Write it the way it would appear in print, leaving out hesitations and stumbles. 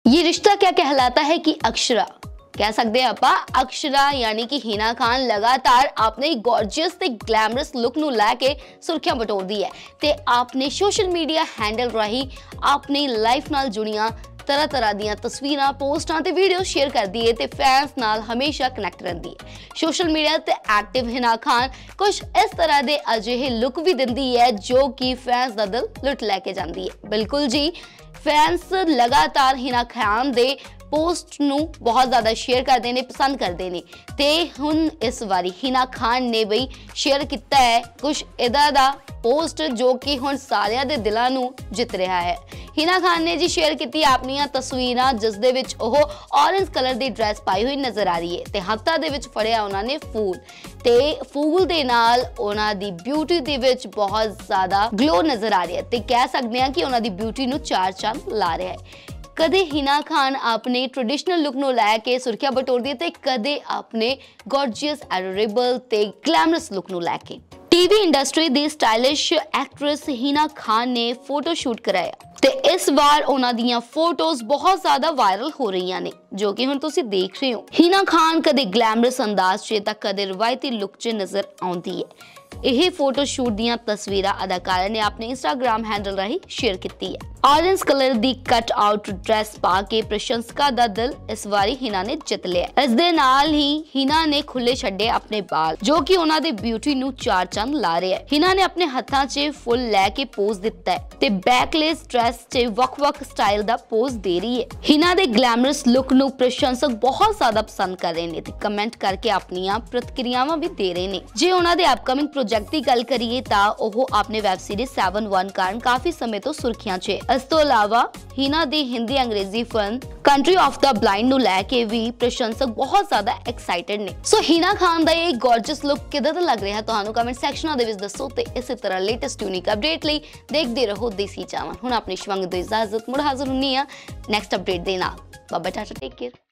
ये रिश्ता क्या कहलाता है कि अक्षरा कह सकते हैं ਆਪਾਂ ਅਕਸ਼ਰਾ यानी कि ਹੀਨਾ ਖਾਨ लगातार अपने गॉर्जियस ਤੇ ਗਲੈਮਰਸ ਲੁੱਕ ਨੂੰ ਲੈ ਕੇ ਸੁਰਖੀਆਂ ਬਟੋਰਦੀ ਹੈ ਤੇ ਆਪਨੇ ਸੋਸ਼ਲ ਮੀਡੀਆ ਹੈਂਡਲ ਰਾਹੀਂ ਆਪਣੀ ਲਾਈਫ ਨਾਲ ਜੁੜੀਆਂ तरह तरह ਦੀਆਂ ਤਸਵੀਰਾਂ ਪੋਸਟਾਂ ਤੇ ਵੀਡੀਓ ਸ਼ੇਅਰ ਕਰਦੀ ਹੈ ਤੇ ਫੈਨਸ ਨਾਲ ਹਮੇਸ਼ਾ ਕਨੈਕਟ ਰਹਿੰਦੀ ਹੈ। ਸੋਸ਼ਲ ਮੀਡੀਆ ਤੇ ਐਕਟਿਵ ਹੀਨਾ ਖਾਨ ਕੁਝ ਇਸ ਤਰ੍ਹਾਂ ਦੇ ਅਜਿਹੇ ਲੁੱਕ ਵੀ ਦਿੰਦੀ ਹੈ ਜੋ ਕਿ ਫੈਨਸ ਦਾ ਦਿਲ ਲੁੱਟ ਲੈ ਕੇ ਜਾਂਦੀ ਹੈ। ਬਿਲਕੁਲ ਜੀ, फैंस लगातार हीना खान दे पोस्ट नू बहुत ज़्यादा शेयर करते हैं, पसंद करते हैं ते हुण इस बारी हीना खान ने बई शेयर किया है कुछ इदा दा पोस्ट जो कि हुण सारियां दे दिलां नू जित रहा है। हीना खान ने जी शेयर की अपनी तस्वीरां जिस दे विच ओह ऑरेंज कलर दी ड्रैस पाई हुई नजर आ रही है ते हत्थां दे विच फड़िया उन्होंने फूल ते फूल दे नाल उन्हां दी ब्यूटी दे विच बहुत ज़्यादा ग्लो नजर आ रही है ते कह सकते हैं कि उन्हां दी ब्यूटी नू चार चंद ला रहा है। कदे हीना खान अपने ट्रेडिशनल लुक नू लैके सुर्खियां बटोरदी है ते कदे अपने गॉर्जियस एडोरेबल ते ग्लैमरस लुक नू लैके। टीवी इंडस्ट्री दी स्टाइलिश एक्ट्रेस हीना खान ने फोटो शूट कराया ते इस बार उन्हां दियां फोटोज बहुत ज्यादा वायरल हो रही ने जो कि हुण तुसीं देख रहे हो। हीना खान कदे ग्लैमरस अंदाज च तां कदे रिवायती लुक च नजर आउंदी है। यह फोटो शूट दियां तस्वीरां अदाकारा ने अपने इंस्टाग्राम हैंडल राही शेयर की है। ऑरेंज कलर दी कट आउट ड्रेस पा के प्रशंसका दा दिल इस बारी हीना ने जित लिया। इस दे नाल ही हीना ने खुले छड्डे अपने बाल जो कि उन्हां दे ब्यूटी नू चार चंद ला रहे हैं। हीना ने अपने हत्थां 'च फुल लैके पोज दिता है ते बैकलेस ड्रेस 'च वख-वख स्टाइल दा पोज दे रही है। हीना दे ग्लैमरस लुक नू प्रशंसक बहुत ज्यादा पसंद कर रहे हैं ते कमेंट करके अपनियां प्रतिक्रियावां भी दे रहे हैं। जे उन्हां दे अपकमिंग प्रोजेक्ट की गल करिए तां ओह अपने वैब सीरीज 7-1 कारण काफी समय तो सुर्खियां 'च। इस तो इलावा हीना दी Hindi Angrezi film country of the blind नू लैके भी प्रशंसक बहुत ज्यादा एक्साइटेड ने। सो हीना खान दा ये गॉर्जियस लुक किदां दा लग रहा है तुहानू कमेंट सैक्शन दे विच दसो ते इसी तरह लेटेस्ट यूनिक अपडेट लई देखदे रहो देसी चावन। हुण अपनी शिवंग दो इजाजत मुड़ हाजिर हुन्नी आ नेक्स्ट अपडेट दे नाल। बाबा टाटा, टेक केयर।